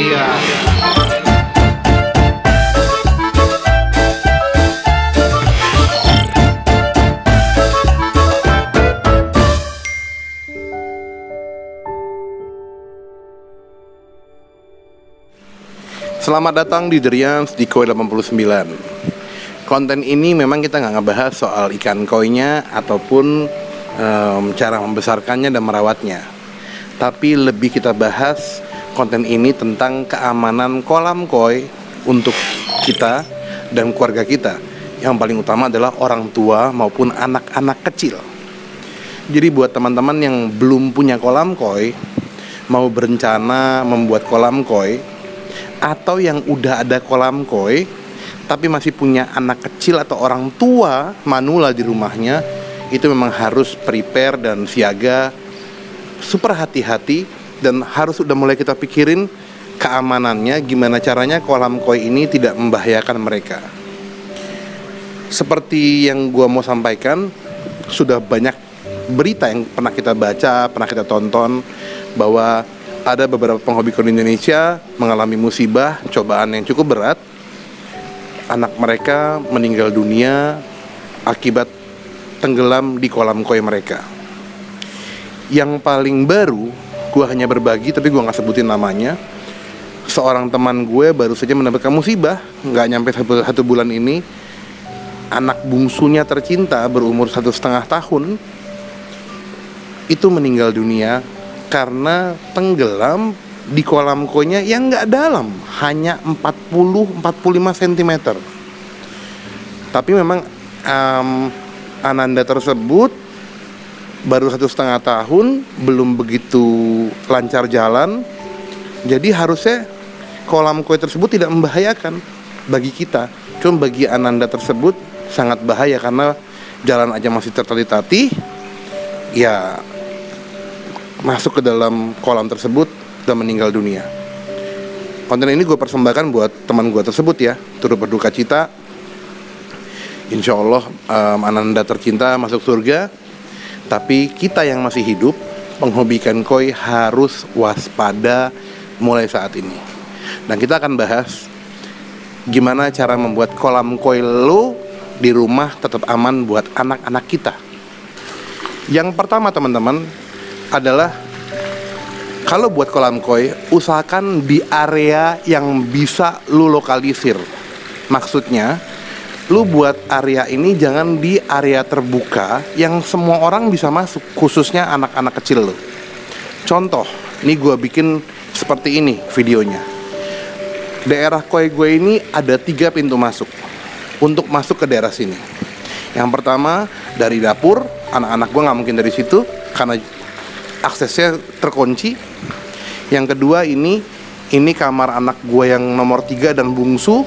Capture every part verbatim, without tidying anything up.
Iya. Selamat datang di Derians di Koi delapan puluh sembilan. Konten ini memang kita nggak ngebahas soal ikan koinya ataupun um, cara membesarkannya dan merawatnya. Tapi lebih kita bahas konten ini tentang keamanan kolam koi untuk kita dan keluarga kita. Yang paling utama adalah orang tua maupun anak-anak kecil. Jadi buat teman-teman yang belum punya kolam koi, mau berencana membuat kolam koi, atau yang udah ada kolam koi tapi masih punya anak kecil atau orang tua manula di rumahnya, itu memang harus prepare dan siaga, super hati-hati, dan harus udah mulai kita pikirin keamanannya, gimana caranya kolam koi ini tidak membahayakan mereka. Seperti yang gua mau sampaikan, sudah banyak berita yang pernah kita baca, pernah kita tonton, bahwa ada beberapa penghobi koi di Indonesia mengalami musibah, cobaan yang cukup berat. Anak mereka meninggal dunia akibat tenggelam di kolam koi mereka. Yang paling baru, gue hanya berbagi tapi gue gak sebutin namanya. Seorang teman gue baru saja mendapatkan musibah, gak nyampe satu, satu bulan ini. Anak bungsunya tercinta berumur satu setengah tahun itu meninggal dunia karena tenggelam di kolam koinya yang nggak dalam, hanya empat puluh sampai empat puluh lima sentimeter. Tapi memang um, Ananda tersebut baru satu setengah tahun, belum begitu lancar jalan. Jadi harusnya kolam koi tersebut tidak membahayakan bagi kita. Cuma bagi Ananda tersebut sangat bahaya karena jalan aja masih tertatih-tatih. Ya, masuk ke dalam kolam tersebut dan meninggal dunia. Konten ini gue persembahkan buat teman gue tersebut ya, turut berduka cita. Insya Allah um, Ananda tercinta masuk surga. Tapi kita yang masih hidup, penghobi ikan koi harus waspada mulai saat ini. Dan kita akan bahas gimana cara membuat kolam koi lo di rumah tetap aman buat anak-anak kita. Yang pertama teman-teman adalah, kalau buat kolam koi, usahakan di area yang bisa lu lokalisir. Maksudnya, lu buat area ini jangan di area terbuka yang semua orang bisa masuk, khususnya anak-anak kecil lu. Contoh, ini gue bikin seperti ini videonya. Daerah koi gue ini ada tiga pintu masuk untuk masuk ke daerah sini. Yang pertama, dari dapur, anak-anak gue nggak mungkin dari situ karena aksesnya terkunci. Yang kedua ini ini kamar anak gue yang nomor tiga dan bungsu.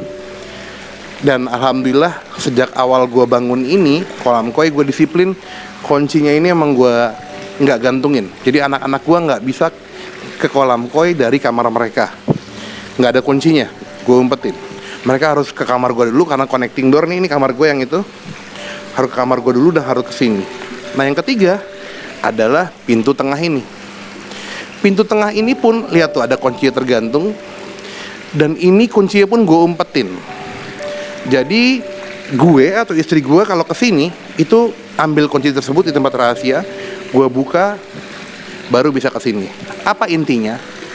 Dan alhamdulillah sejak awal gue bangun ini kolam koi, gue disiplin kuncinya ini emang gue nggak gantungin. Jadi anak-anak gue nggak bisa ke kolam koi dari kamar mereka, nggak ada kuncinya, gue umpetin. Mereka harus ke kamar gue dulu karena connecting door nih, ini kamar gue yang itu, harus ke kamar gue dulu dan harus ke sini. Nah yang ketiga adalah pintu tengah ini. Pintu tengah ini pun lihat tuh ada kuncinya tergantung, dan ini kuncinya pun gue umpetin. Jadi gue atau istri gue kalau kesini itu ambil kunci tersebut di tempat rahasia, gue buka baru bisa kesini. Apa intinya?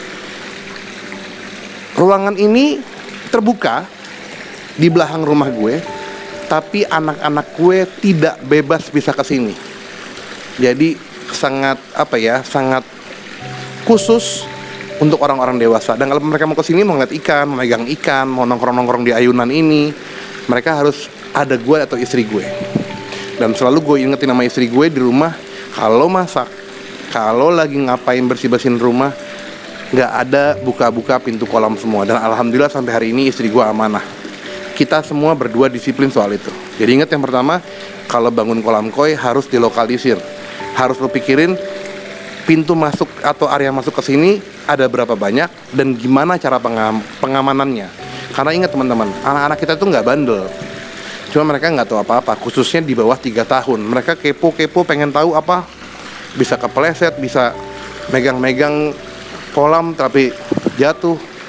Ruangan ini terbuka di belakang rumah gue, tapi anak-anak gue tidak bebas bisa kesini. Jadi sangat apa ya, sangat khusus untuk orang-orang dewasa. Dan kalau mereka mau kesini, mau ngeliat ikan, mau megang ikan, mau nongkrong-nongkrong di ayunan ini, mereka harus ada gue atau istri gue. Dan selalu gue ingetin sama istri gue di rumah, kalau masak, kalau lagi ngapain bersih-bersihin rumah, nggak ada buka-buka pintu kolam semua. Dan alhamdulillah sampai hari ini istri gue amanah. Kita semua berdua disiplin soal itu. Jadi ingat, yang pertama, kalau bangun kolam koi harus dilokalisir. Harus lo pikirin pintu masuk atau area masuk ke sini ada berapa banyak dan gimana cara pengam pengamanannya. Karena ingat teman-teman, anak-anak kita tuh nggak bandel. Cuma mereka nggak tahu apa-apa, khususnya di bawah tiga tahun. Mereka kepo-kepo pengen tahu apa, bisa kepleset, bisa megang-megang kolam tapi jatuh.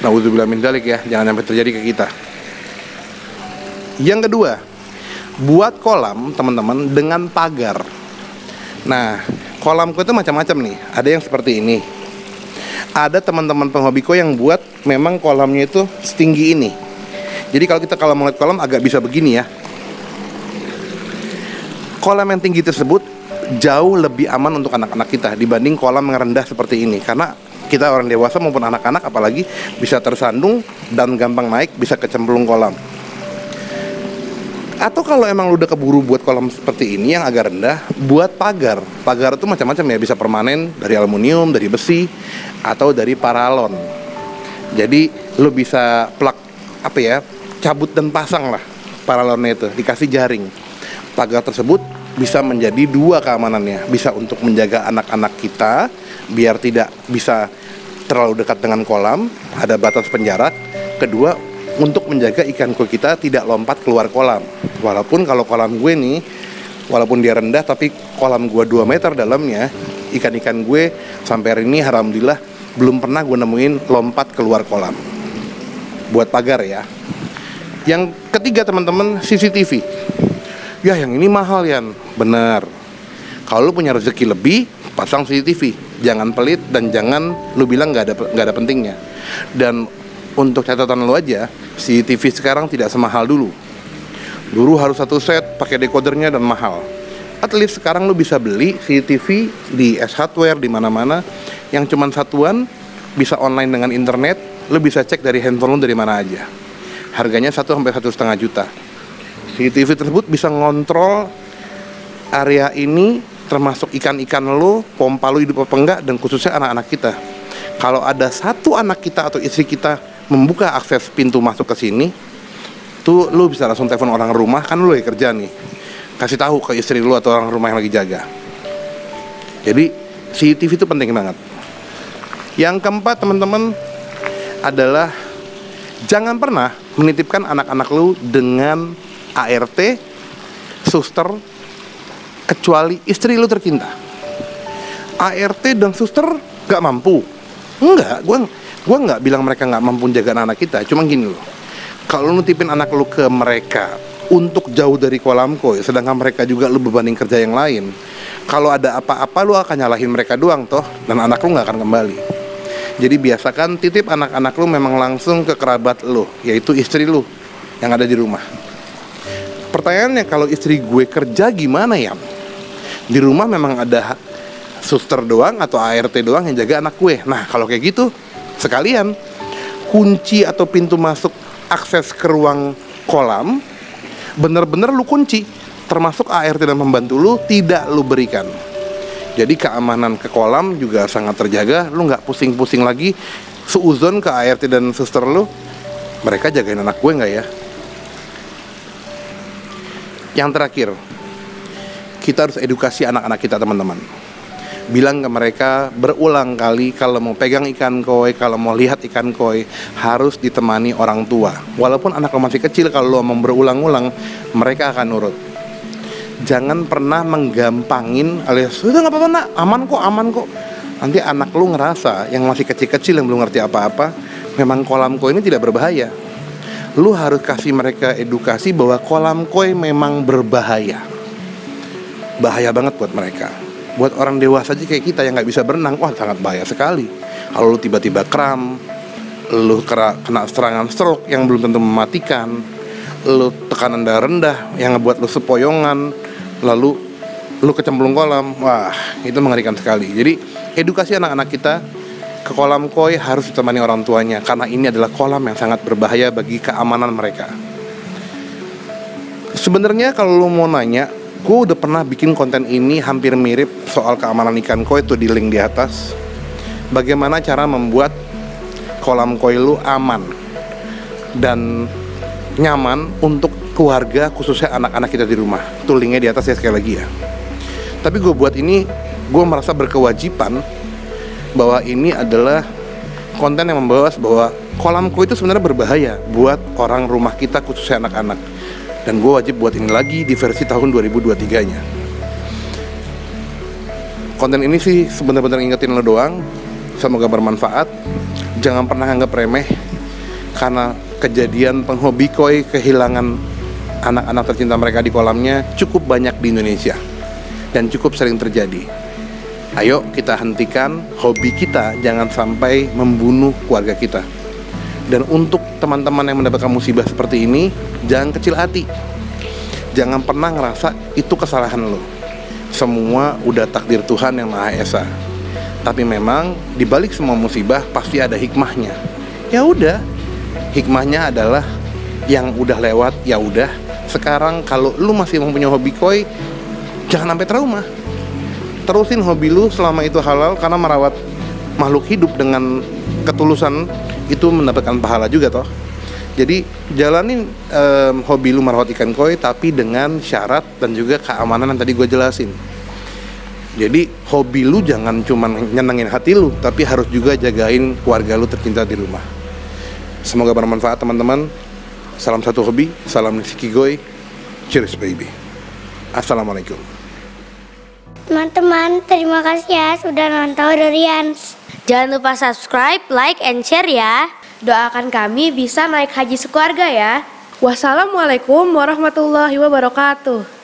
Nauzubillah min dzalik ya, jangan sampai terjadi ke kita. Yang kedua, buat kolam teman-teman dengan pagar. Nah, kolamku itu macam-macam nih. Ada yang seperti ini. Ada teman-teman penghobiko yang buat memang kolamnya itu setinggi ini. Jadi kalau kita kalau mau lihat kolam agak bisa begini ya. Kolam yang tinggi tersebut jauh lebih aman untuk anak-anak kita dibanding kolam yang rendah seperti ini. Karena kita orang dewasa maupun anak-anak apalagi bisa tersandung dan gampang naik, bisa kecemplung kolam. Atau kalau emang lu udah keburu buat kolam seperti ini yang agak rendah, buat pagar. Pagar itu macam-macam ya, bisa permanen, dari aluminium, dari besi, atau dari paralon. Jadi lu bisa plug apa ya, cabut dan pasang lah paralonnya itu, dikasih jaring. Pagar tersebut bisa menjadi dua keamanannya, bisa untuk menjaga anak-anak kita biar tidak bisa terlalu dekat dengan kolam, ada batas penjarak. Kedua, untuk menjaga ikan koi kita tidak lompat keluar kolam. Walaupun kalau kolam gue nih, walaupun dia rendah tapi kolam gue dua meter dalamnya, ikan-ikan gue sampai hari ini alhamdulillah belum pernah gue nemuin lompat keluar kolam. Buat pagar ya. Yang ketiga teman-teman, C C T V. Ya yang ini mahal Yan. Bener. Kalau lu punya rezeki lebih, pasang C C T V. Jangan pelit dan jangan lu bilang nggak ada nggak ada pentingnya. Dan untuk catatan lu aja, C C T V sekarang tidak semahal dulu. Dulu harus satu set, pakai decodernya dan mahal. At least sekarang lu bisa beli C C T V di S Hardware di mana-mana yang cuman satuan, bisa online dengan internet, lu bisa cek dari handphone lu dari mana aja. Harganya satu sampai satu setengah juta. C C T V tersebut bisa ngontrol area ini, termasuk ikan-ikan lu, pompa lu hidup apa enggak, dan khususnya anak-anak kita. Kalau ada satu anak kita atau istri kita membuka akses pintu masuk ke sini, tuh lu bisa langsung telepon orang rumah, kan lu lagi kerja nih, kasih tahu ke istri lu atau orang rumah yang lagi jaga. Jadi C C T V itu penting banget. Yang keempat teman-teman adalah jangan pernah menitipkan anak-anak lu dengan A R T, suster, kecuali istri lu tercinta. A R T dan suster gak mampu. Enggak, gue gue nggak bilang mereka nggak mampu jaga anak kita. Cuma gini loh, kalau lu nitipin anak lu ke mereka untuk jauh dari kolam koi, sedangkan mereka juga lu bebanin kerja yang lain, kalau ada apa-apa lu akan nyalahin mereka doang toh, dan anak lu nggak akan kembali. Jadi biasakan titip anak-anak lu memang langsung ke kerabat lu, yaitu istri lu yang ada di rumah. Pertanyaannya, kalau istri gue kerja gimana ya? Di rumah memang ada suster doang atau A R T doang yang jaga anak gue. Nah kalau kayak gitu, sekalian kunci atau pintu masuk akses ke ruang kolam bener-bener lu kunci, termasuk A R T dan pembantu lu tidak lu berikan. Jadi keamanan ke kolam juga sangat terjaga. Lu nggak pusing-pusing lagi seuzon ke A R T dan suster lu, mereka jagain anak gue nggak ya? Yang terakhir, kita harus edukasi anak-anak kita teman-teman. Bilang ke mereka berulang kali, kalau mau pegang ikan koi, kalau mau lihat ikan koi, harus ditemani orang tua. Walaupun anak lo masih kecil, kalau lo mau berulang-ulang, mereka akan nurut. Jangan pernah menggampangin alias, udah gak apa-apa nak, aman kok, aman kok. Nanti anak lo ngerasa, yang masih kecil-kecil, yang belum ngerti apa-apa, memang kolam koi ini tidak berbahaya. Lu harus kasih mereka edukasi bahwa kolam koi memang berbahaya. Bahaya banget buat mereka. Buat orang dewasa aja kayak kita yang nggak bisa berenang, wah sangat bahaya sekali. Kalau lu tiba-tiba kram, lu kena, kena serangan stroke yang belum tentu mematikan, lu tekanan darah rendah yang ngebuat lu sepoyongan, lalu lu kecemplung kolam, wah itu mengerikan sekali. Jadi edukasi anak-anak kita ke kolam koi harus ditemani orang tuanya, karena ini adalah kolam yang sangat berbahaya bagi keamanan mereka. Sebenarnya kalau lu mau nanya, gue udah pernah bikin konten ini hampir mirip soal keamanan ikan koi, tuh di link di atas. Bagaimana cara membuat kolam koi lu aman dan nyaman untuk keluarga, khususnya anak-anak kita di rumah. Tuh linknya di atas ya sekali lagi ya. Tapi gue buat ini, gue merasa berkewajiban bahwa ini adalah konten yang membahas bahwa kolam koi itu sebenarnya berbahaya buat orang rumah kita, khususnya anak-anak. Dan gue wajib buat ini lagi di versi tahun dua ribu dua puluh tiga nya. Konten ini sih sebenarnya ingetin lo doang. Semoga bermanfaat. Jangan pernah anggap remeh karena kejadian penghobi koi kehilangan anak-anak tercinta mereka di kolamnya cukup banyak di Indonesia dan cukup sering terjadi. Ayo kita hentikan hobi kita, jangan sampai membunuh keluarga kita. Dan untuk teman-teman yang mendapatkan musibah seperti ini, jangan kecil hati. Jangan pernah ngerasa itu kesalahan lo. Semua udah takdir Tuhan yang Maha Esa. Tapi memang di balik semua musibah pasti ada hikmahnya. Ya udah, hikmahnya adalah yang udah lewat ya udah. Sekarang kalau lu masih mempunyai hobi koi, jangan sampai trauma. Terusin hobi lu selama itu halal, karena merawat makhluk hidup dengan ketulusan itu mendapatkan pahala juga toh. Jadi jalanin um, hobi lu merawat ikan koi, tapi dengan syarat dan juga keamanan yang tadi gue jelasin. Jadi hobi lu jangan cuma nyenengin hati lu, tapi harus juga jagain keluarga lu tercinta di rumah. Semoga bermanfaat teman-teman. Salam satu hobi, salam Nisikigoi, cheers baby. Assalamualaikum. Teman-teman, terima kasih ya sudah nonton Dorians. Jangan lupa subscribe, like, and share ya. Doakan kami bisa naik haji sekeluarga ya. Wassalamualaikum warahmatullahi wabarakatuh.